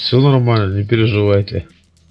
Все нормально, не переживайте.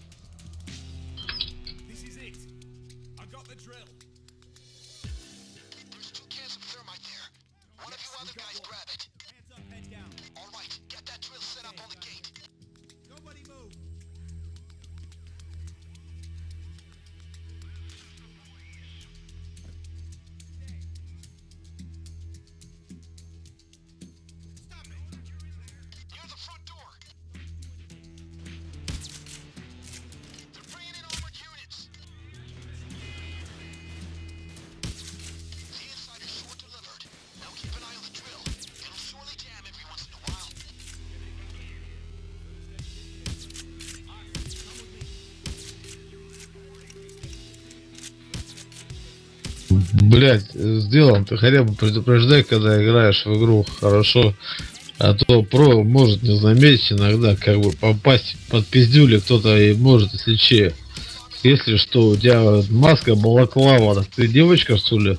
Блять, сделан, ты хотя бы предупреждай, когда играешь в игру, хорошо. А то про может не заметить иногда, как бы попасть под пиздюли кто-то и может, если че. Если что, у тебя маска балаклава, так ты девочка, что ли?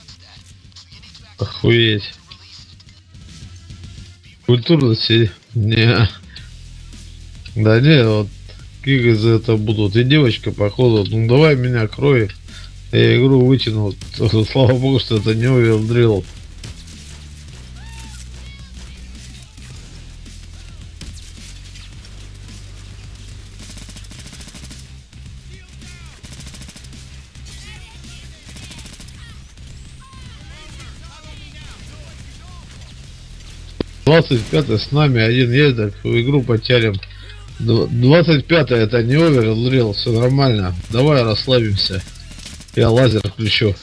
Охуеть. Культурности? Не. Да не, вот какие за это будут. И девочка, походу, ну давай меня крой. Я игру вытянул. Слава богу, что это не овердрил. Двадцать 25 с нами один едет, в игру потянем. 25 это не овердрил, все нормально. Давай расслабимся. Я лазер включу.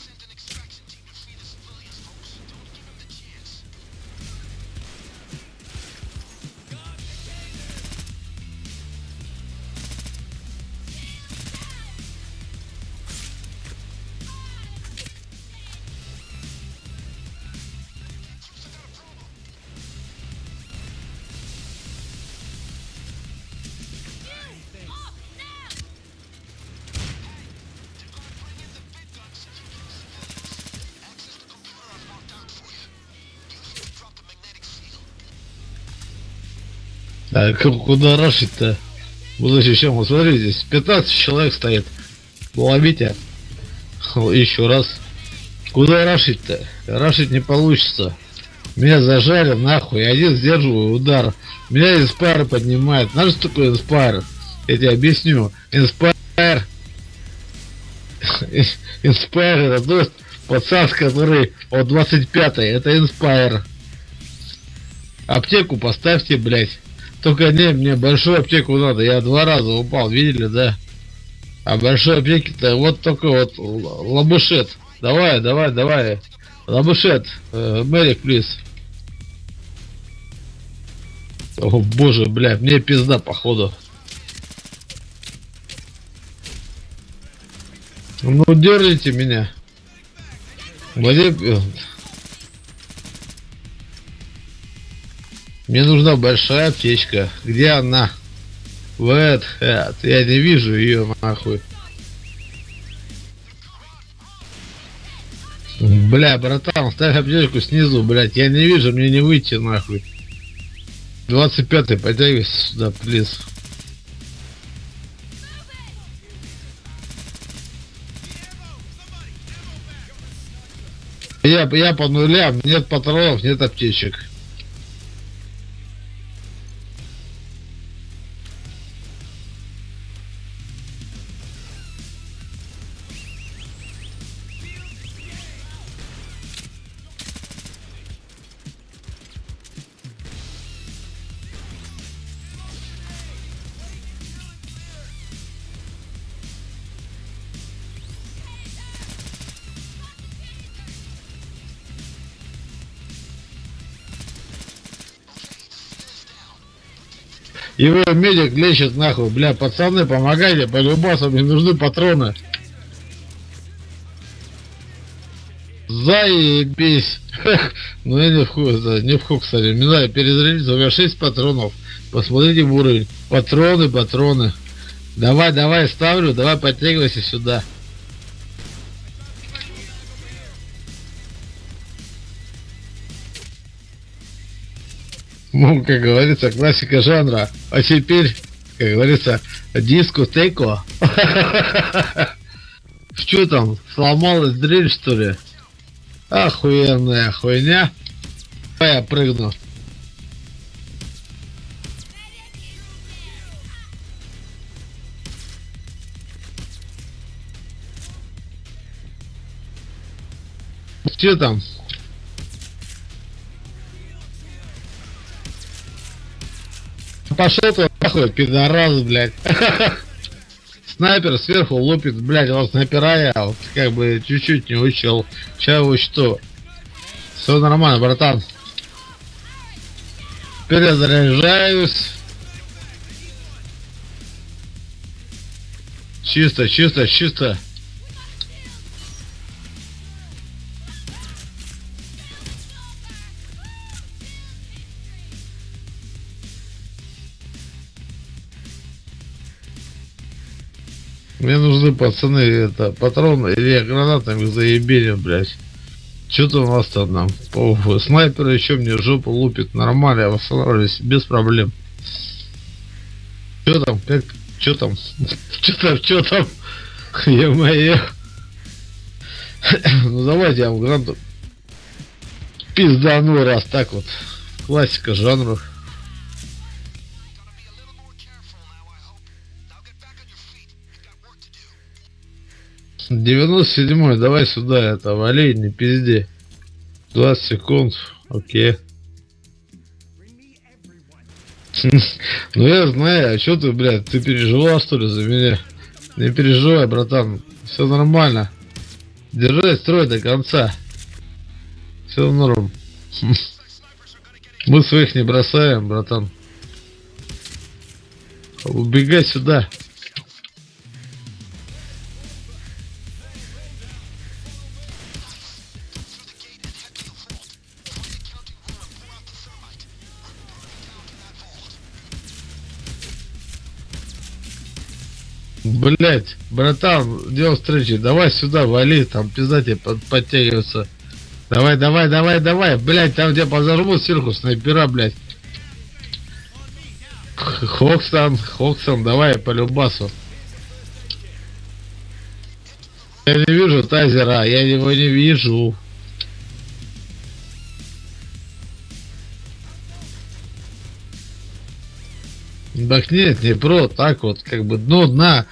А куда рашить-то? Будучи чем? Вот смотри, здесь 15 человек стоит. Ловите. Еще раз. Куда рашить-то? Рашить не получится. Меня зажали нахуй. Я один сдерживаю удар. Меня инспайр поднимает. Знаешь, что такое инспайр? Я тебе объясню. Инспайр. Инспайр это то есть пацан, который от 25-й. Это инспайр. Аптеку поставьте, блять. Только не, мне большую аптеку надо. Я 2 раза упал, видели, да? А большой аптеки-то вот только вот лабушет. Давай. Лабушет. Мэрик, плиз. О боже, бля, мне пизда, походу. Ну, держите меня. Мне нужна большая аптечка. Где она? Вот, я не вижу ее, нахуй. Бля, братан, ставь аптечку снизу, блядь. Я не вижу, мне не выйти, нахуй. 25-й, подтягивайся сюда, плиз. Я по нулям, нет патронов, нет аптечек. Его медик лечит нахуй, бля, пацаны, помогайте, по любасу, мне нужны патроны. Заебись. Ну я не в хук, кстати, не знаю, перезарядиться, у меня 6 патронов. Посмотрите в уровень. Патроны. Давай, ставлю, давай подтягивайся сюда. Ну, как говорится, классика жанра. А теперь, как говорится, дискотеко. Что там, сломалась дрель, что ли? Охуенная хуйня. Давай я прыгну. Что там? Пошел ты нахуй, пидорас, блядь. Снайпер сверху лупит, блядь, вот снайпера я вот как бы чуть-чуть не учил. Сейчас учту. Все нормально, братан. Перезаряжаюсь. Чисто, чисто, чисто. Мне нужны, пацаны, это, патроны или гранатами заебили, блядь. Что-то у нас там нам. Снайпер еще мне жопу лупит. Нормально, я восстанавливаюсь без проблем. Что там? Как? Что там? Что там? Что там? Е-мое. Ну давайте я вам гранату пиздану, раз так вот. Классика жанра. 97-й, давай сюда, это, вали, не пизди. 20 секунд, окей. Ну я знаю, а что ты, блядь, ты переживал, что ли, за меня? Не переживай, братан, все нормально. Держать строй до конца. Все норм. Мы своих не бросаем, братан. Убегай сюда. Блять, братан, дело встречи, давай сюда, вали, там пизда тебе подтягиваться. Давай, давай, давай, давай, блять, там где позажмут сверху снайпера, блять. Хоксан, давай по любасу. Я не вижу тазера, я его не вижу. Так нет, не про, так вот, как бы дно дна.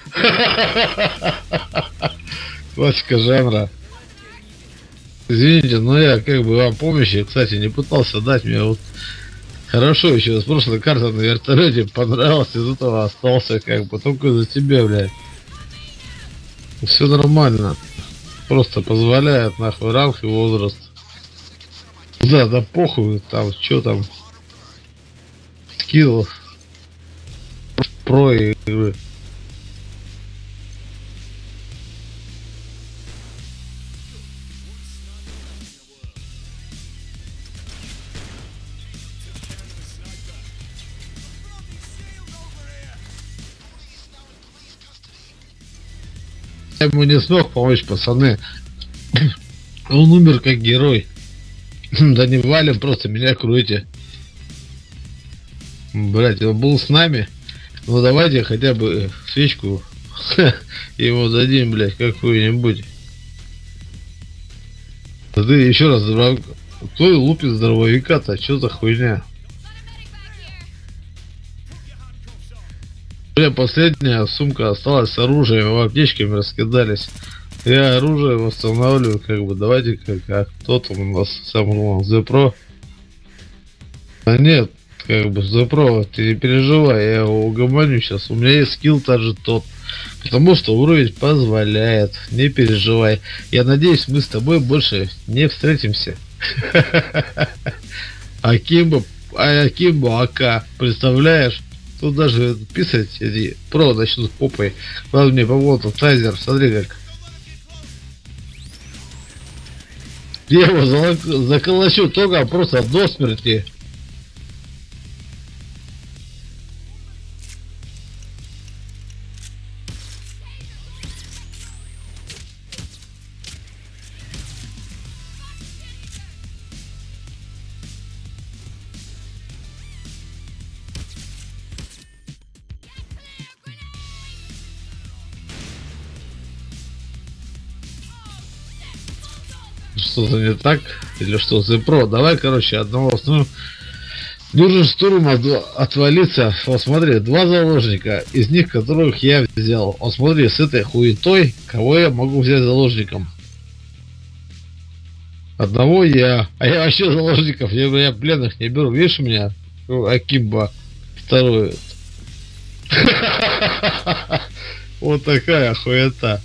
Классика жанра. Извините, но я как бы вам помощи, кстати, не пытался дать. Мне вот хорошо еще с прошлой карты на вертолете понравилось, из этого остался как бы только за тебя, блядь. Все нормально. Просто позволяет нахуй ранг и возраст. Да похуй, там, что там. Скилл. Про игры. Я ему не смог помочь, пацаны. Он умер как герой. Да не валим, просто меня кройте. Блять, он был с нами. Ну давайте хотя бы свечку ему дадим, блять, какую-нибудь. Да ты еще раз, кто лупит здоровяка-то? Что за хуйня? Бля, последняя сумка осталась с оружием, в аптечками раскидались. Я оружие восстанавливаю, как бы, давайте как кто там у нас сам Зепро. А нет, как бы Зепро, ты не переживай, я его угомоню сейчас. У меня есть скилл даже тот. Потому что уровень позволяет. Не переживай. Я надеюсь, мы с тобой больше не встретимся. Акимбо АК, представляешь? Тут даже писать эти про начнут попой. Ладно, мне помогут тайзер, смотри как. Я его заколочу только просто до смерти. что-то не так? Или что, Зепро? Давай, короче, одного основного. Нужен штурм отвалиться. Вот смотри, 2 заложника, из них которых я взял. Вот смотри, с этой хуетой, кого я могу взять заложником? Одного я. А я вообще заложников, я пленных не беру. Видишь меня? Акимба. Второй. Вот такая хуета.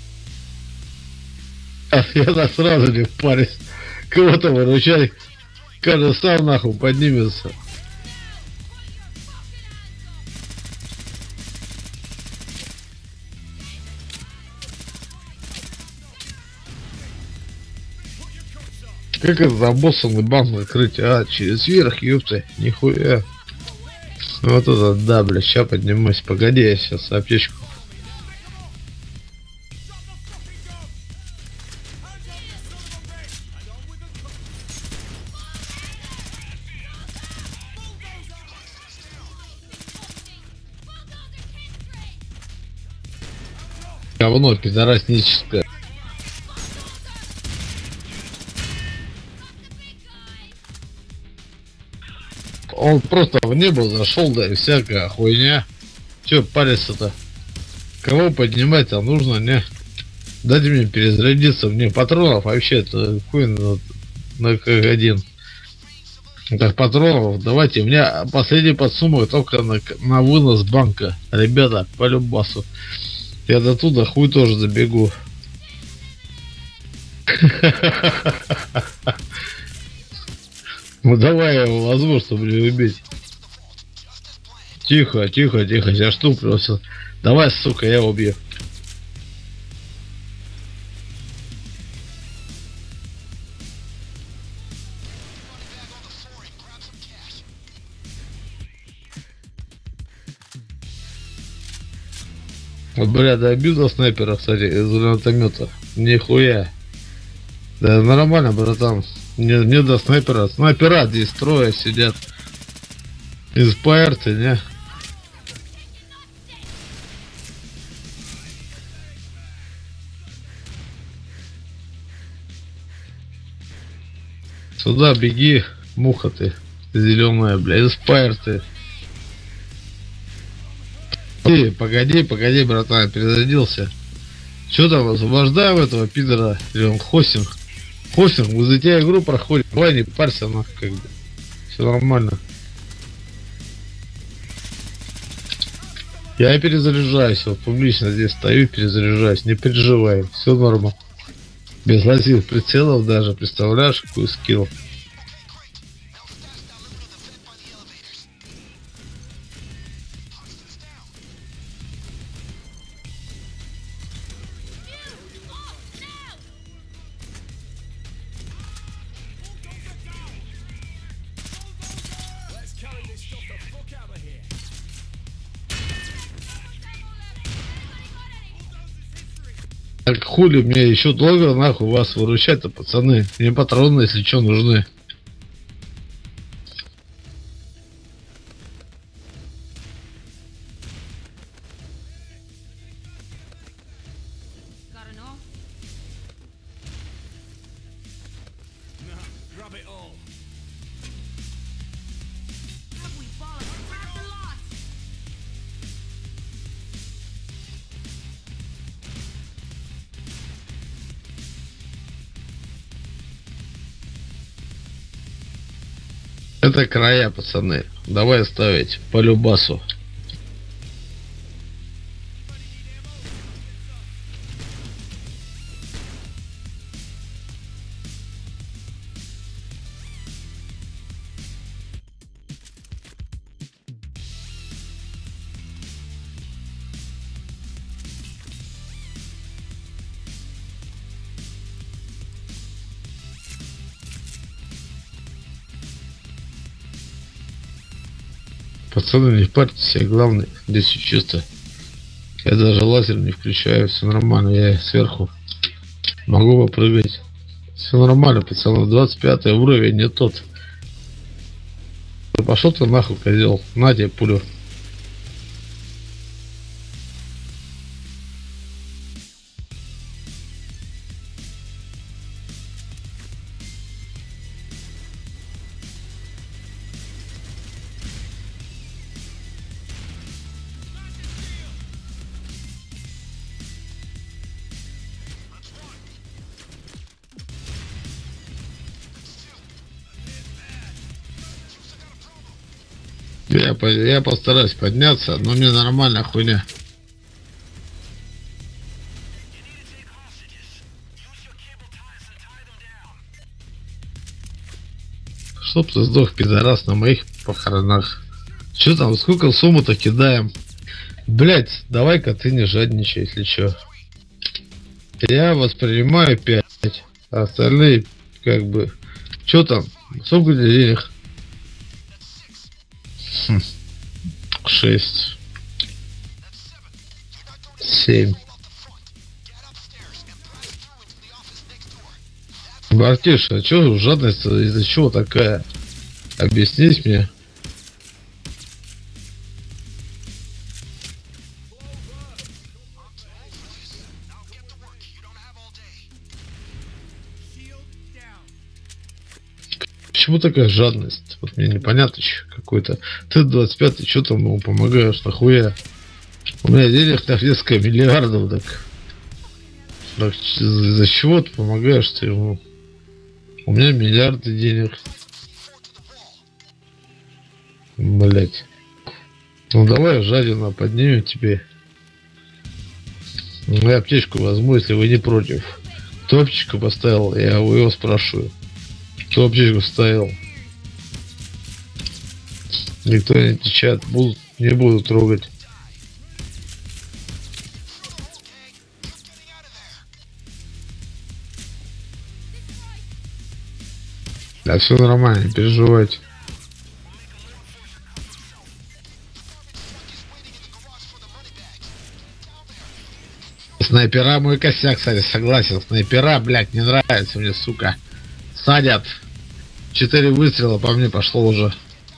Я сразу не впарюсь. Кого-то выручай. Каждый сам нахуй поднимется. Как это за боссом и банк закрыть? А, через верх, ёпта, нихуя. Вот это да, бля, ща поднимусь. Погоди, я сейчас аптечку. Говно пидорасническое. Он просто в небо зашел, да и всякая хуйня. Че париться-то? Кого поднимать там нужно, не? Дайте мне перезарядиться, мне патронов вообще-то хуй на как один. Так, патронов, давайте, у меня последний подсумок только на вынос банка. Ребята, по любасу. Я до туда хуй тоже забегу. Ну давай я его возьму, чтобы не убить. Тихо, тихо, тихо, я штуплюсь. Давай, сука, я убью. Вот, бля, добил до снайпера, кстати, из гранатомета. Нихуя. Да нормально, братан. Не до снайпера. Снайпера здесь трое сидят. Из ПРТ, не? Сюда беги, муха ты. Зеленая, бля, из ПРТ. Погоди, братан, перезарядился. Че там, освобождаем этого пидора? Или он хостинг? Хостинг, мы за тебя игру проходим. Давай не парься, нахуй, как бы. Все нормально. Я перезаряжаюсь, вот публично здесь стою, перезаряжаюсь. Не переживай, все норма. Без лазив прицелов даже, представляешь, какой скилл. Так хули мне еще долго нахуй вас выручать-то, пацаны? Мне патроны, если что, нужны. Это края, пацаны. Давай ставить по любасу. Пацаны, не парьтесь, я главный. Здесь все чисто. Я даже лазер не включаю, все нормально. Я сверху могу попрыгать. Все нормально, пацаны. 25 уровень не тот. Пошел ты нахуй, козел. На тебе пулю. Я постараюсь подняться, но мне нормально хуйня. Чтоб ты сдох, пидорас, на моих похоронах. Че там, сколько сумму-то кидаем? Блять, давай-ка ты не жадничай, если чё. Я воспринимаю 5, а остальные как бы... Чё там? Сколько денег? 6. 7. Бартиш, а чё жадность из-за чего такая? Объяснись мне. Почему такая жадность? Вот мне непонятно еще какой-то. Ты 25-й, что там ему помогаешь, нахуя? У меня денег на несколько миллиардов, так за чего ты помогаешь ты ему? У меня миллиарды денег. Блять. Ну давай, жадина, поднимем тебе. Я аптечку возьму, если вы не против. Кто аптечку поставил, я его спрашиваю. Кто аптечку ставил? Никто не отвечает. Не буду трогать. Да все нормально, не переживайте. Снайпера мой косяк, кстати, согласен. Снайпера, блядь, не нравится мне, сука. Садят. 4 выстрела по мне пошло уже.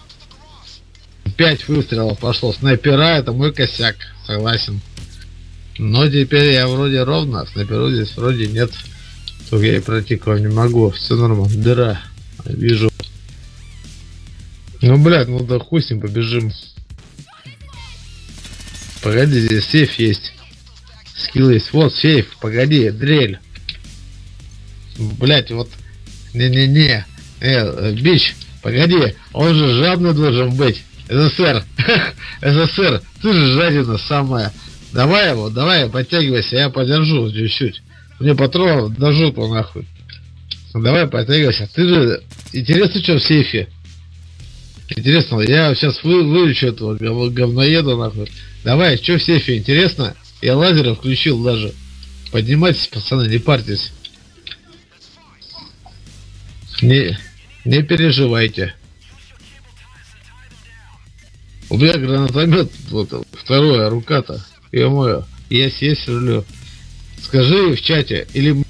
5 выстрелов пошло. Снайпера это мой косяк, согласен. Но теперь я вроде ровно, снайперу здесь вроде нет. Только я и пройти к вам не могу. Все нормально. Дыра. Вижу. Ну, блядь, ну да хуй с ним, побежим. Погоди, здесь сейф есть. Скилл есть. Вот сейф. Погоди, дрель. Блядь, вот. Не-не-не. Бич, погоди. Он же жадный должен быть. СССР. СССР. Ты же жадина самая. Давай его, давай, подтягивайся. Я подержу чуть-чуть. Мне патронов до жопы нахуй. Давай, подтягивайся. Ты же... Интересно, что в сейфе? Интересно, я сейчас вылечу этого говноеда нахуй. Давай, что в сейфе? Интересно? Я лазеры включил даже. Поднимайтесь, пацаны, не парьтесь. Не переживайте. У меня гранатомет, вот, вторая рука-то. Ё-моё, есть рулю. Скажи в чате, или